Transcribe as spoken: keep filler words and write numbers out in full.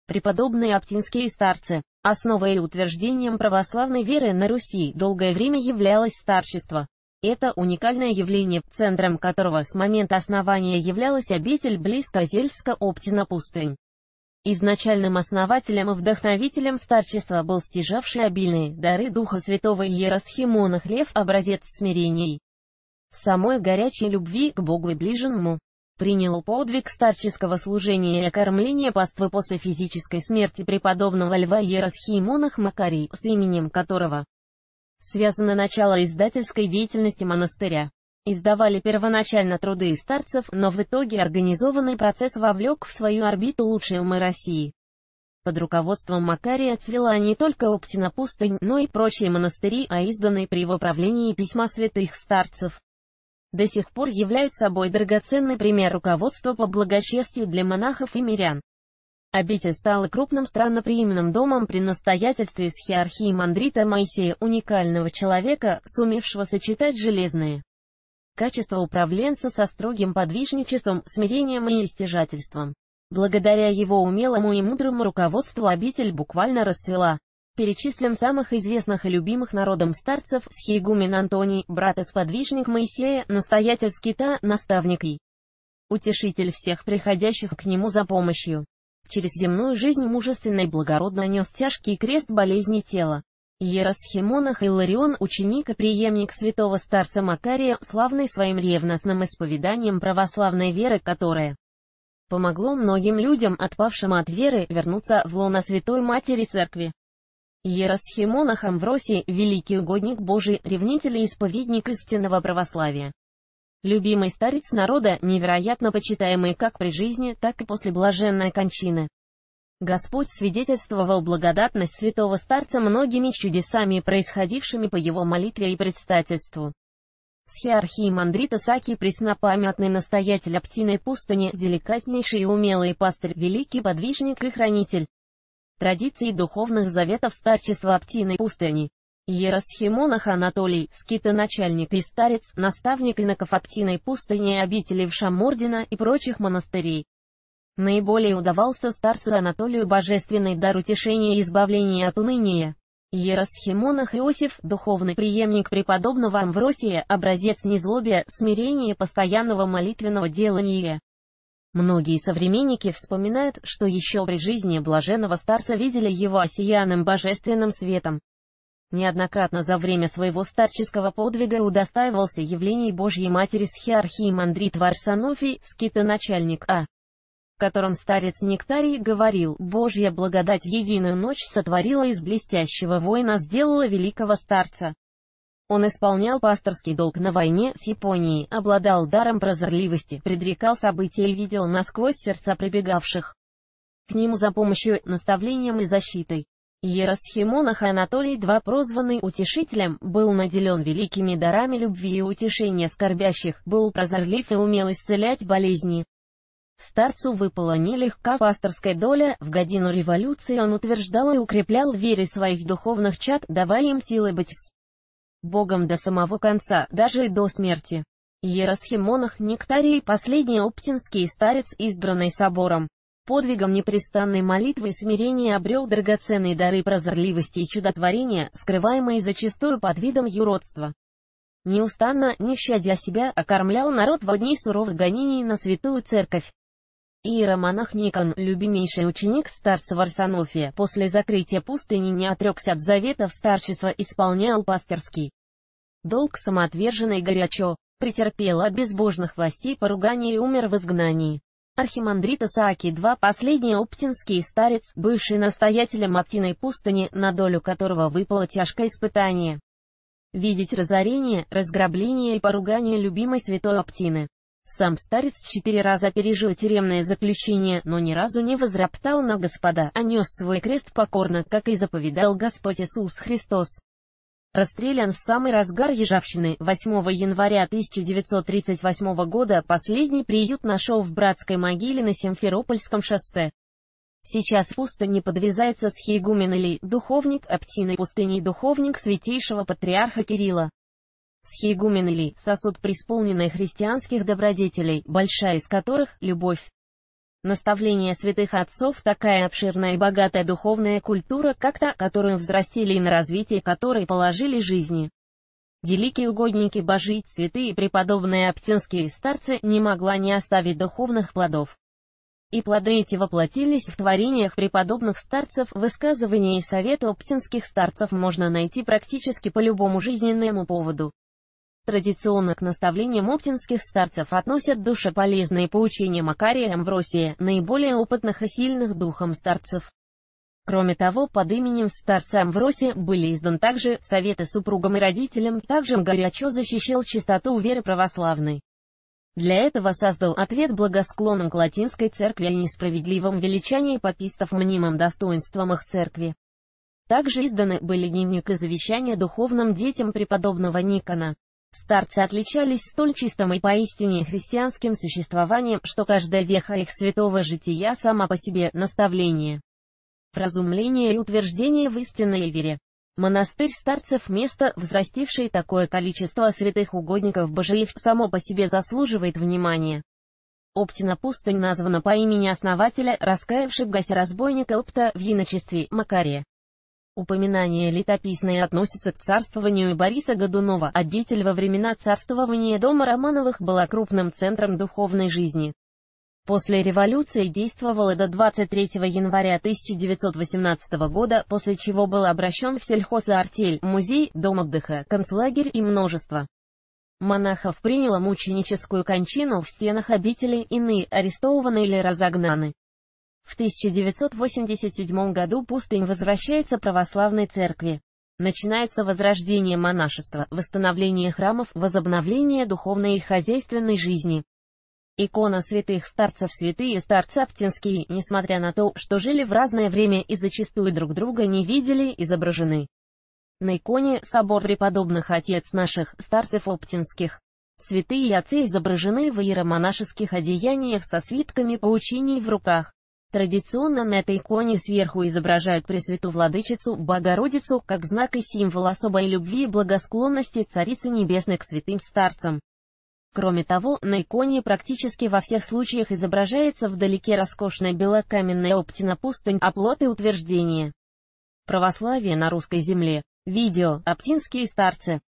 Преподобные оптинские старцы. Основой и утверждением православной веры на Руси долгое время являлось старчество. Это уникальное явление, центром которого с момента основания являлась обитель близко Зельска-Оптина пустынь. Изначальным основателем и вдохновителем старчества был стяжавший обильные дары Духа Святого иеросхимонах Лев, образец смирения и самой горячей любви к Богу и ближнему. Принял подвиг старческого служения и окормления паствы после физической смерти преподобного Льва иеросхимонах Макарий, с именем которого связано начало издательской деятельности монастыря. Издавали первоначально труды старцев, но в итоге организованный процесс вовлек в свою орбиту лучшие умы России. Под руководством Макария цвела не только Оптина пустынь, но и прочие монастыри, а изданные при его правлении письма святых старцев до сих пор являются собой драгоценный пример руководства по благочестию для монахов и мирян. Обитель стала крупным странноприимным домом при настоятельстве схиархиемандрита Моисея, уникального человека, сумевшего сочетать железные качества управленца со строгим подвижничеством, смирением и стяжательством. Благодаря его умелому и мудрому руководству обитель буквально расцвела. Перечислим самых известных и любимых народом старцев: схиегумен Антоний, брат и сподвижник Моисея, настоятель скита, наставник и утешитель всех приходящих к нему за помощью. Через земную жизнь мужественно и благородно нес тяжкий крест болезни тела. Иеросхимонах Илларион, ученик и преемник святого старца Макария, славный своим ревностным исповеданием православной веры, которое помогло многим людям, отпавшим от веры, вернуться в лоно Святой Матери Церкви. Иеросхимонах Амвросий, великий угодник Божий, ревнитель и исповедник истинного православия. Любимый старец народа, невероятно почитаемый как при жизни, так и после блаженной кончины. Господь свидетельствовал благодатность святого старца многими чудесами, происходившими по его молитве и предстательству. Схиархиемандрит Исаакий, преснопамятный настоятель Оптиной пустыни, деликатнейший и умелый пастырь, великий подвижник и хранитель традиций духовных заветов старчества Оптиной пустыни. Иеросхимонах Анатолий, скитоначальник и старец, наставник иноков Оптиной пустыни и обители Вшамордина и прочих монастырей. Наиболее удавался старцу Анатолию божественный дар утешения и избавления от уныния. Иеросхимонах Иосиф, духовный преемник преподобного Амвросия, образец незлобия, смирения и постоянного молитвенного делания. Многие современники вспоминают, что еще при жизни блаженного старца видели его осиянным божественным светом. Неоднократно за время своего старческого подвига удостаивался явлений Божьей Матери схиархиемандрит Варсонофий, скитоначальник А. в котором старец Нектарий говорил: «Божья благодать в единую ночь сотворила из блестящего воина, сделала великого старца». Он исполнял пасторский долг на войне с Японией, обладал даром прозорливости, предрекал события и видел насквозь сердца прибегавших к нему за помощью, наставлением и защитой. Иеросхимонах Анатолий два, прозванный Утешителем, был наделен великими дарами любви и утешения скорбящих, был прозорлив и умел исцелять болезни. Старцу выпала нелегка пасторская доля, в годину революции он утверждал и укреплял в вере своих духовных чад, давая им силы быть с Богом до самого конца, даже и до смерти. Иеросхимонах Нектарий, последний оптинский старец, избранный собором, подвигом непрестанной молитвы и смирения обрел драгоценные дары прозорливости и чудотворения, скрываемые зачастую под видом юродства. Неустанно, не щадя себя, окормлял народ во дни суровых гонений на святую церковь. Иеромонах Никон, любимейший ученик старца Варсонофия, после закрытия пустыни не отрекся от заветов старчества, исполнял пастырский долг самоотверженно и горячо, претерпел от безбожных властей поругание и умер в изгнании. Архимандрит Исаакий два, последний оптинский старец, бывший настоятелем Оптиной пустыни, на долю которого выпало тяжкое испытание — видеть разорение, разграбление и поругание любимой святой Оптины. Сам старец четыре раза пережил тюремное заключение, но ни разу не возроптал на Господа, а нес свой крест покорно, как и заповедал Господь Иисус Христос. Расстрелян в самый разгар ежавщины, восьмого января тысяча девятьсот тридцать восьмого года, последний приют нашел в братской могиле на Симферопольском шоссе. Сейчас в пустыне подвязается схиегумен Илий, духовник Оптиной пустыни, духовник святейшего патриарха Кирилла. Схиегумен Илий — сосуд преисполненный христианских добродетелей, большая из которых — любовь. Наставления святых отцов – такая обширная и богатая духовная культура, как та, которую взрастили и на развитие которой положили жизни. Великие угодники Божии, святые преподобные оптинские старцы, не могла не оставить духовных плодов. И плоды эти воплотились в творениях преподобных старцев. Высказывания и советы оптинских старцев можно найти практически по любому жизненному поводу. Традиционно к наставлениям оптинских старцев относят душеполезные поучения Макария Амвросия, наиболее опытных и сильных духом старцев. Кроме того, под именем старца Амвросия были изданы также советы супругам и родителям, также горячо защищал чистоту веры православной. Для этого создал ответ благосклонным к латинской церкви о несправедливом величании папистов мнимым достоинством их церкви. Также изданы были дневник и завещания духовным детям преподобного Никона. Старцы отличались столь чистым и поистине христианским существованием, что каждая веха их святого жития сама по себе наставление, вразумление и утверждение в истинной вере. Монастырь старцев, место, взрастившее такое количество святых угодников Божиих, само по себе заслуживает внимания. Оптина пустынь названа по имени основателя, раскаявшегося разбойника Опта в иночестве, Макария. Упоминание летописное относится к царствованию Бориса Годунова. Обитель во времена царствования дома Романовых была крупным центром духовной жизни. После революции действовала до двадцать третьего января тысяча девятьсот восемнадцатого года, после чего был обращен в сельхозартель, музей, дом отдыха, концлагерь и множество монахов приняло мученическую кончину в стенах обители, иные арестованы или разогнаны. В тысяча девятьсот восемьдесят седьмом году пустынь возвращается православной церкви. Начинается возрождение монашества, восстановление храмов, возобновление духовной и хозяйственной жизни. Икона святых старцев. Святые старцы оптинские, несмотря на то, что жили в разное время и зачастую друг друга не видели, изображены на иконе собор преподобных отец наших, старцев оптинских. Святые отцы изображены в иеромонашеских одеяниях со свитками поучений в руках. Традиционно на этой иконе сверху изображают Пресвятую Владычицу, Богородицу, как знак и символ особой любви и благосклонности Царицы Небесной к святым старцам. Кроме того, на иконе практически во всех случаях изображается вдалеке роскошная белокаменная Оптина пустынь, оплот и утверждение православия на русской земле. Видео «Оптинские старцы».